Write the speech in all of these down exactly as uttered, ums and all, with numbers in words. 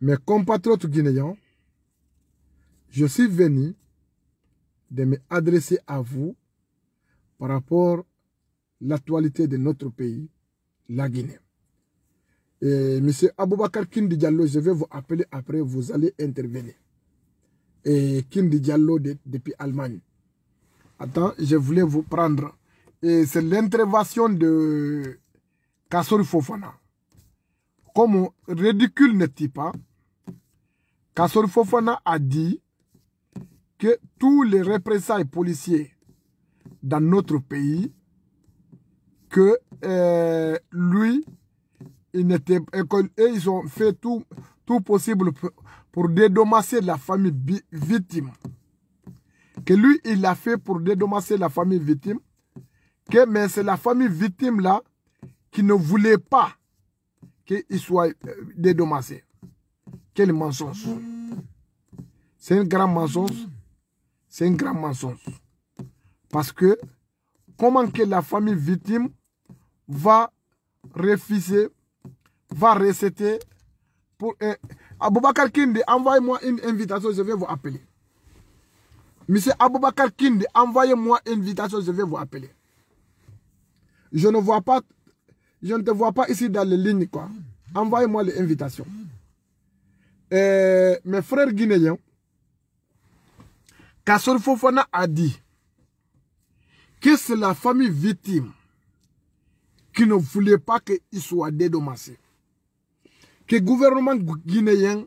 Mes compatriotes guinéens, je suis venu de me adresser à vous par rapport à l'actualité de notre pays, la Guinée. Et M. Aboubakar Kindi Diallo, je vais vous appeler après, vous allez intervenir. Et Kindi Diallo de, depuis Allemagne. Attends, je voulais vous prendre. Et c'est l'intervention de Kassori Fofana. Comme ridicule n'est-il pas, Kassori Fofana a dit que tous les représailles policiers dans notre pays, que euh, lui, il n'était, et ils ont fait tout, tout possible pour, pour dédommager la famille victime. Que lui, il a fait pour dédommager la famille victime. Que, mais c'est la famille victime là qui ne voulait pas qu'il soit dédommagé. Quel mensonge. C'est un grand mensonge. C'est un grand mensonge. Parce que comment que la famille victime va refuser, va recéter pour... Euh, Aboubakar Kindi, envoyez-moi une invitation, je vais vous appeler. Monsieur Aboubakar Kindi, envoyez-moi une invitation, je vais vous appeler. Je ne vois pas, je ne te vois pas ici dans les lignes, quoi. Envoyez-moi l'invitation. Euh, mes frères guinéens, Kassori Fofana a dit que c'est la famille victime qui ne voulait pas qu'il soit dédommagé. Que le gouvernement guinéen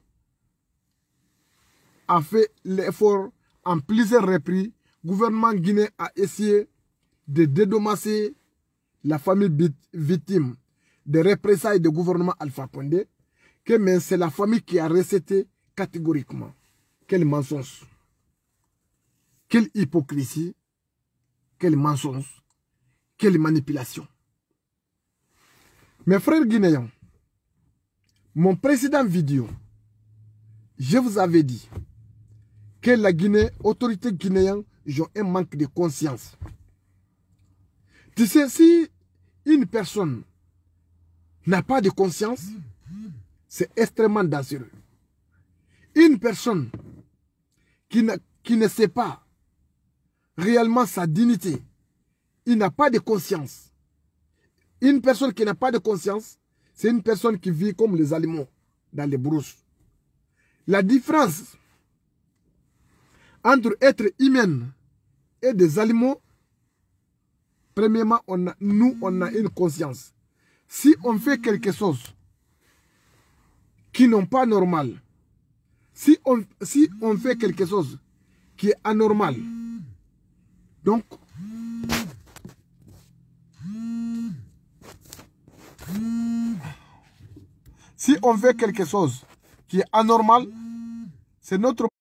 a fait l'effort en plusieurs reprises. Le gouvernement guinéen a essayé de dédommager la famille victime des représailles du gouvernement Alpha Condé. Que c'est la famille qui a recété catégoriquement. Quel mensonge. Quelle hypocrisie. Quel mensonge. Quelle manipulation. Mes frères guinéens, mon précédent vidéo, je vous avais dit que la Guinée, autorité guinéenne, ont un manque de conscience. Tu sais, si une personne n'a pas de conscience, c'est extrêmement dangereux. Une personne qui ne, qui ne sait pas réellement sa dignité, il n'a pas de conscience. Une personne qui n'a pas de conscience, c'est une personne qui vit comme les animaux dans les brousses. La différence entre être humain et des animaux, premièrement, on a, nous, on a une conscience. Si on fait quelque chose qui n'est pas normal, si on, si on fait quelque chose qui est anormal, donc, si on fait quelque chose qui est anormal, c'est notre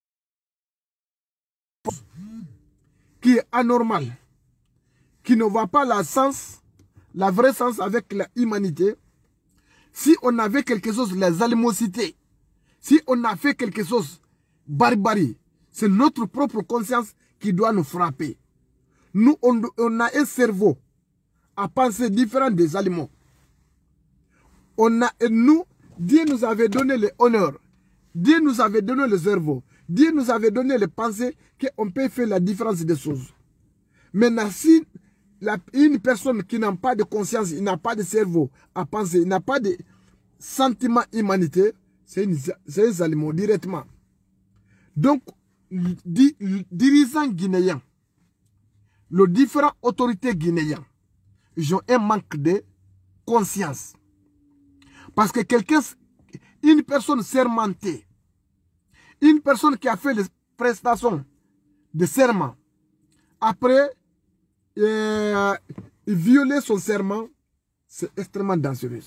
qui est anormal, qui ne voit pas la sens, la vraie sens avec l'humanité. Si on avait quelque chose, les animosités, si on a fait quelque chose, barbarie, c'est notre propre conscience qui doit nous frapper. Nous, on, on a un cerveau à penser différent des animaux. On a, nous, Dieu nous avait donné l'honneur. Dieu nous avait donné le cerveau. Dieu nous avait donné les pensées qu'on peut faire la différence des choses. Maintenant, si la, une personne qui n'a pas de conscience, il n'a pas de cerveau à penser, il n'a pas de sentiment humanité, c'est un animal directement. Donc, di, dirigeants guinéens, les différentes autorités guinéennes, ils ont un manque de conscience. Parce que quelqu'un, une personne sermentée, une personne qui a fait les prestations de serment, après euh, violer son serment, c'est extrêmement dangereux.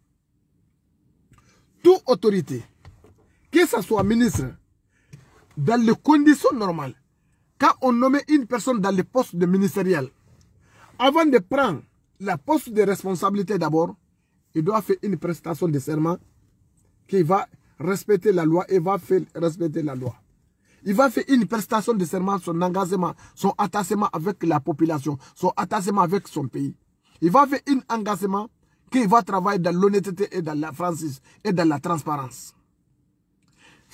Toute autorité, que ce soit ministre, dans les conditions normales, quand on nomme une personne dans le poste de ministériel, avant de prendre la poste de responsabilité d'abord, il doit faire une prestation de serment qui va respecter la loi et va faire respecter la loi. Il va faire une prestation de serment, son engagement, son attachement avec la population, son attachement avec son pays. Il va faire un engagement qu'il va travailler dans l'honnêteté et dans la franchise et dans la transparence.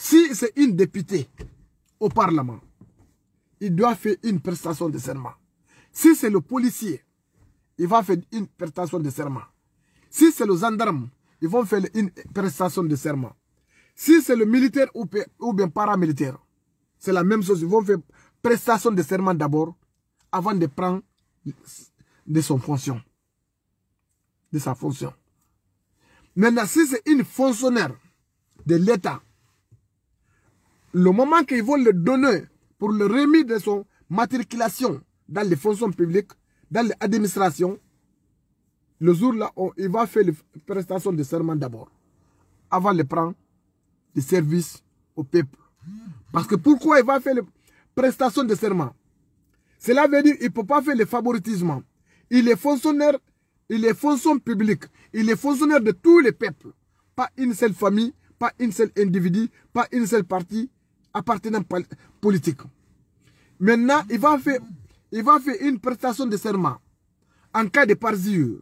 Si c'est une députée au Parlement, il doit faire une prestation de serment. Si c'est le policier, il va faire une prestation de serment. Si c'est le gendarme, ils vont faire une prestation de serment. Si c'est le militaire ou, ou bien paramilitaire, c'est la même chose. Ils vont faire prestation de serment d'abord avant de prendre de son fonction. De sa fonction. Maintenant, si c'est une fonctionnaire de l'État, le moment qu'ils vont le donner pour le remis de son matriculation dans les fonctions publiques, dans l'administration, le jour-là, il va faire les prestations de serment d'abord, avant de prendre des services au peuple. Parce que pourquoi il va faire les prestations de serment? Cela veut dire qu'il ne peut pas faire le favoritisme. Il est fonctionnaire, il est fonction publique, il est fonctionnaire de tous les peuples. Pas une seule famille, pas une seule individu, pas une seule partie appartenant politique. Maintenant, il va faire, il va faire une prestation de serment en cas de parjure.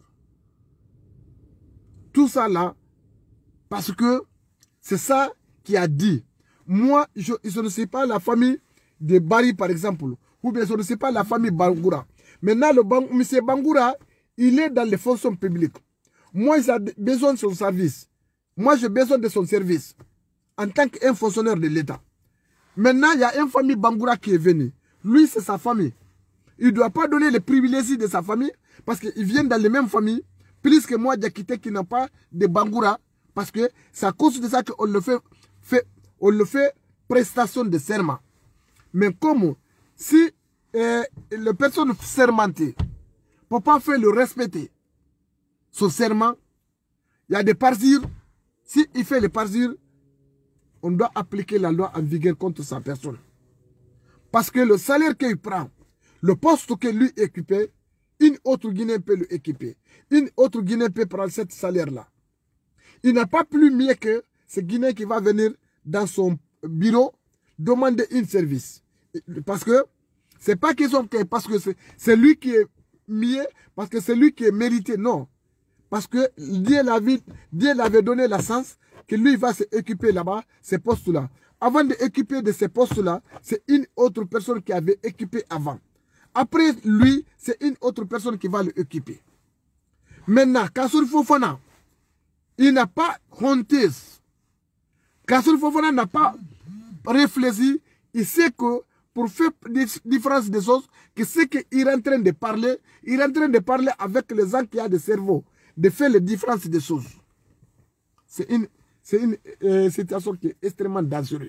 Tout ça là, parce que c'est ça qui a dit. Moi, je, je ne sais pas la famille de Bari, par exemple, ou bien je ne sais pas la famille Bangoura. Maintenant, le Bang, M. Bangoura, il est dans les fonctions publiques. Moi, il a besoin de son service. Moi, j'ai besoin de son service en tant qu'un fonctionnaire de l'État. Maintenant, il y a une famille Bangoura qui est venue. Lui, c'est sa famille. Il ne doit pas donner les privilèges de sa famille parce qu'ils viennent dans les mêmes familles. Plus que moi, Diakité, qui n'a pas de Bangoura. Parce que c'est à cause de ça qu'on le fait, fait, on le fait prestation de serment. Mais comme si euh, la personne sermentée ne peut pas faire le respecter, son serment, il y a des parjures. Si il fait les parjures, on doit appliquer la loi en vigueur contre sa personne. Parce que le salaire qu'il prend, le poste que lui occupait, une autre Guinée peut le équiper. Une autre Guinée peut prendre ce salaire-là. Il n'a pas plus mieux que ce Guinéen qui va venir dans son bureau demander un service. Parce que c'est pas question que parce que c'est lui qui est mieux, parce que c'est lui qui est mérité. Non. Parce que Dieu l'avait donné la chance que lui va s'occuper là-bas, ces postes-là. Avant de s'occuper de ces postes-là, c'est une autre personne qui avait occupé avant. Après lui, c'est une autre personne qui va le occuper. Maintenant, Kassour Fofana, il n'a pas honteuse. Kassour Fofana n'a pas réfléchi. Il sait que pour faire des différences des choses, que ce qu'il est en train de parler, il est en train de parler avec les gens qui ont des cerveaux, de faire les différences des choses. C'est une, c'est une euh, situation qui est extrêmement dangereuse.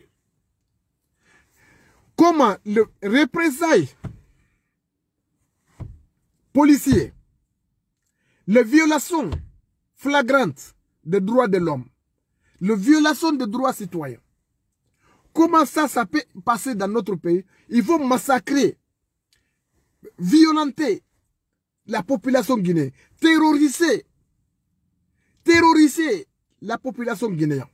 Comment le représailles policier, les violations flagrantes des droits de l'homme, les violations des droits citoyens, comment ça, ça peut passer dans notre pays? Il faut massacrer, violenter la population guinéenne, terroriser, terroriser la population guinéenne.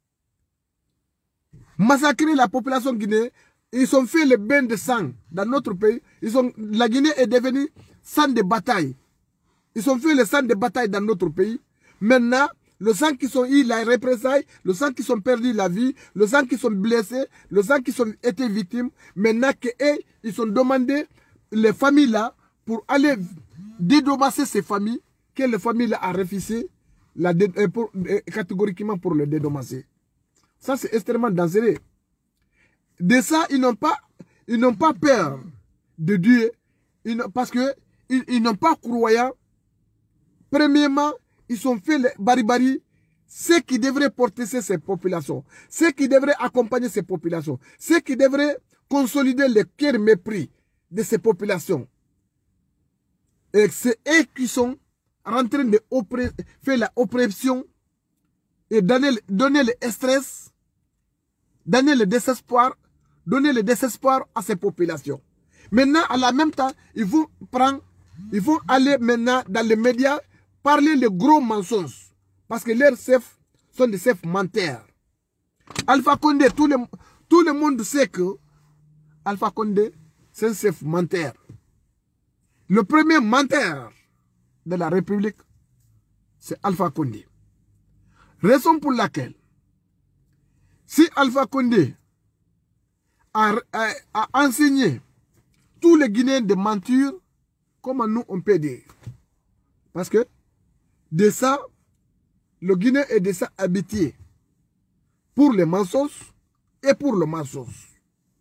Massacrer la population guinéenne, ils ont fait le bain de sang dans notre pays. Ils ont, la Guinée est devenue sang de bataille. Ils ont fait le sang de bataille dans notre pays. Maintenant, le sang qui sont eu la représailles, le sang qui sont perdu la vie, le sang qui sont blessés, le sang qui sont été victimes. Maintenant qu'eux, ils ont demandé les familles là pour aller dédommager ces familles, que les familles là a refusé la dé, pour, catégoriquement pour le dédommager. Ça c'est extrêmement dangereux. De ça, ils n'ont pas, ils n'ont pas peur de Dieu, ils parce que ils, ils n'ont pas croyant. Premièrement, ils ont fait les barbaries, ceux qui devraient porter ces populations, ceux qui devraient accompagner ces populations, ceux qui devraient consolider le cœur mépris de ces populations. Et c'est eux qui sont en train de faire la oppression et donner, donner le stress, donner le désespoir, donner le désespoir à ces populations. Maintenant, à la même temps, ils vont prendre, ils vont aller maintenant dans les médias parler les gros mensonges. Parce que leurs chefs sont des chefs menteurs. Alpha Condé, tout le, tout le monde sait que Alpha Condé, c'est un chef menteur. Le premier menteur de la République, c'est Alpha Condé. Raison pour laquelle, Si Alpha Condé a, a, a enseigné tous les Guinéens de mentir, comment nous on peut dire? Parce que de ça, le Guinéen est de ça habitué pour les mensonges et pour le mensonge.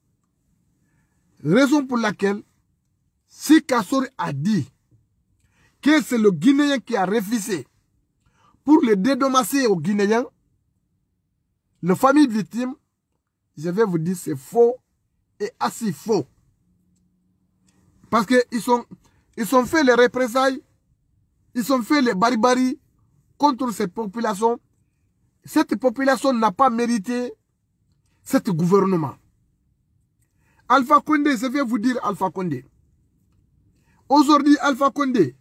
Raison pour laquelle, si Kassori a dit que c'est le Guinéen qui a refusé pour le dédommager aux Guinéens, la famille victime, je vais vous dire, c'est faux et assez faux. Parce qu'ils sont, ils ont fait les représailles, ils ont fait les barbaries contre cette population. Cette population n'a pas mérité ce gouvernement. Alpha Condé, je vais vous dire Alpha Condé. Aujourd'hui, Alpha Condé,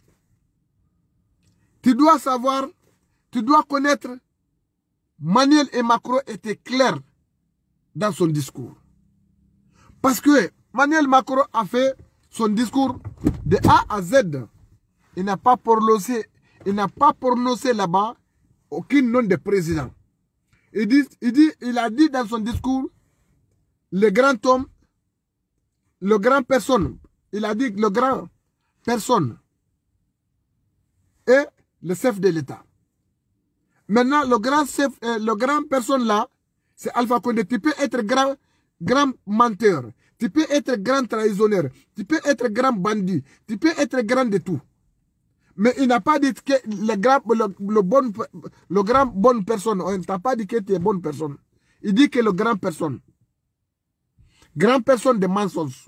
tu dois savoir, tu dois connaître, Manuel et Macron étaient clairs dans son discours. Parce que Manuel Macron a fait son discours de A à Z. Il n'a pas prononcé, il n'a pas prononcé là-bas aucun nom de président. Il, dit, il, dit, il a dit dans son discours, le grand homme, le grand personne, il a dit le grand personne et le chef de l'État. Maintenant, le grand chef, euh, le grand personne là, c'est Alpha Condé. Tu peux être grand, grand menteur, tu peux être grand trahissonneur, tu peux être grand bandit, tu peux être grand de tout. Mais il n'a pas dit que le grand, le, le bon, le grand bonne personne, il n'a pas dit que tu es bonne personne. Il dit que le grand personne. Grand personne de mensonges.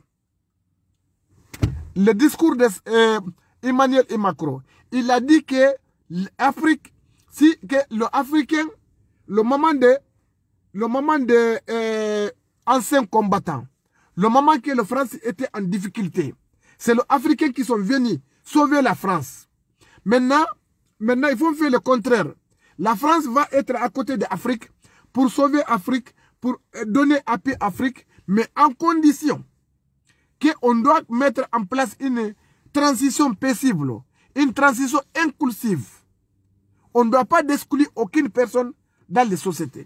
Le discours de euh, Emmanuel et Macron, il a dit que l'Afrique, si que le Africain, le moment de, le moment de euh, anciens combattants, le moment que la France était en difficulté, c'est les Africains qui sont venus sauver la France. Maintenant, maintenant, il faut faire le contraire. La France va être à côté de l'Afrique pour sauver l'Afrique, pour donner appui à l'Afrique, mais en condition qu'on doit mettre en place une transition paisible, une transition inclusive. On ne doit pas exclure aucune personne dans les sociétés.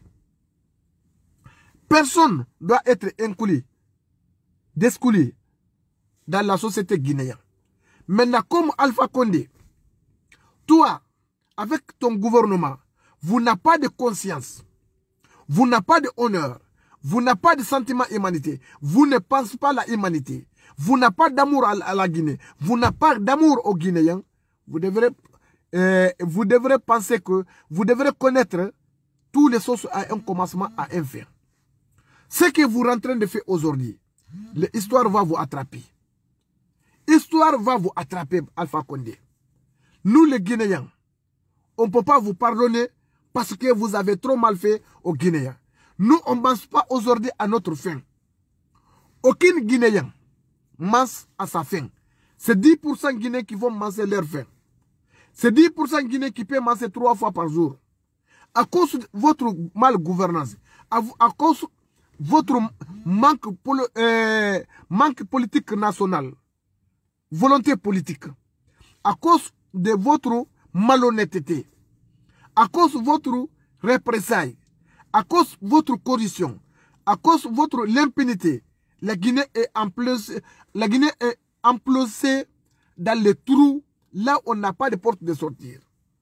Personne doit être inclus, exclu dans la société guinéenne. Maintenant, comme Alpha Condé, toi, avec ton gouvernement, vous n'avez pas de conscience, vous n'avez pas d'honneur, vous n'avez pas de sentiment humanité, vous ne pensez pas à la humanité, vous n'avez pas d'amour à, à la Guinée, vous n'avez pas d'amour aux Guinéens, vous devrez, euh, vous devrez penser que vous devrez connaître tous les sources à un commencement à un fin. Ce que vous êtes en train de faire aujourd'hui, l'histoire va vous attraper. L'histoire va vous attraper, Alpha Condé. Nous, les Guinéens, on ne peut pas vous pardonner parce que vous avez trop mal fait aux Guinéens. Nous, on ne pense pas aujourd'hui à notre fin. Aucun Guinéen mange à sa faim. C'est dix pour cent Guinéens qui vont manger leur faim. C'est dix pour cent Guinéens qui peuvent manger trois fois par jour. À cause de votre mal-gouvernance, à, à cause de votre manque, poli, euh, manque politique national, volonté politique, à cause de votre malhonnêteté, à cause de votre représailles, à cause de votre corruption, à cause de votre l'impunité, la Guinée est implosée, la Guinée est implosée dans les trous là où on n'a pas de porte de sortir.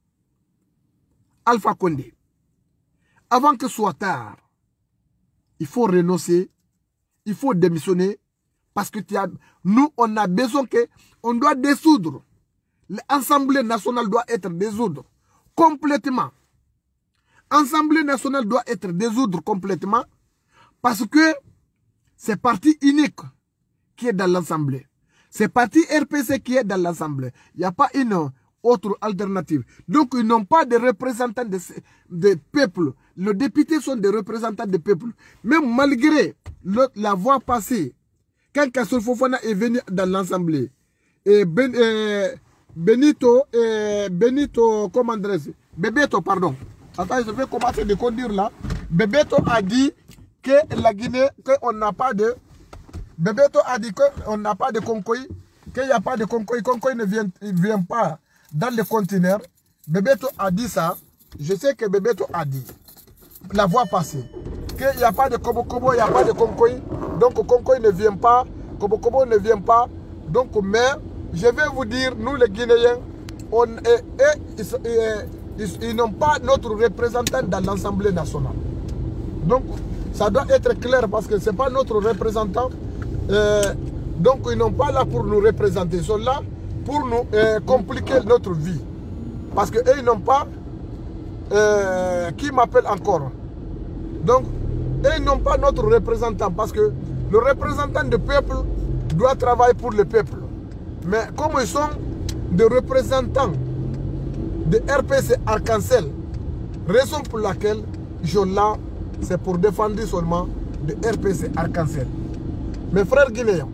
Alpha Condé, avant que ce soit tard, il faut renoncer, il faut démissionner, parce que tu as, nous, on a besoin que, on doit dissoudre. L'Assemblée nationale doit être dissoudre complètement. L'Assemblée nationale doit être dissoudre complètement parce que c'est parti unique qui est dans l'Assemblée. C'est parti R P C qui est dans l'Assemblée. Il n'y a pas une autre alternative. Donc, ils n'ont pas de représentants de, de peuple. Les députés sont des représentants du peuple. Même malgré le, la voix passée, quand Kassori Fofana est venu dans l'Assemblée, et ben, euh, Benito, euh, Benito, comment dirais-je, Bebeto, pardon. Attends, je vais commencer de conduire là. Bebeto a dit que la Guinée, qu'on n'a pas de... Bebeto a dit qu'on n'a pas de concoï, qu'il n'y a pas de concoï. Concoï ne vient, vient pas dans le conteneur. Bebeto a dit ça. Je sais que Bebeto a dit, la voix passée, qu'il n'y a pas de Kobo Kobo, il n'y a pas de Konkoï. Donc Konkoï ne vient pas, Kobo Kobo ne vient pas. Donc, mais je vais vous dire, nous les Guinéens, on est, et, ils, ils, ils, ils n'ont pas notre représentant dans l'Assemblée nationale. Donc, ça doit être clair parce que ce n'est pas notre représentant. Euh, donc, ils n'ont pas là pour nous représenter. Ils sont là pour nous euh, compliquer notre vie. Parce qu'eux, ils n'ont pas... Euh, qui m'appelle encore. Donc, eux, ils n'ont pas notre représentant. Parce que le représentant du peuple doit travailler pour le peuple. Mais comme ils sont des représentants de R P C Arc-en-Ciel, raison pour laquelle ils sont là, c'est pour défendre seulement de R P C Arc-en-Ciel. Mes frères guinéens,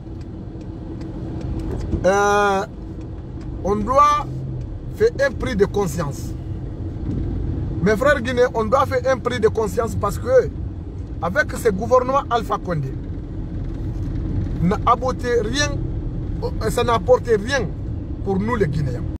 euh, on doit faire un prix de conscience. Mes frères guinéens, on doit faire un prix de conscience parce que avec ce gouvernement Alpha Condé, n'a apporté rien, ça n'a apporté rien pour nous les Guinéens.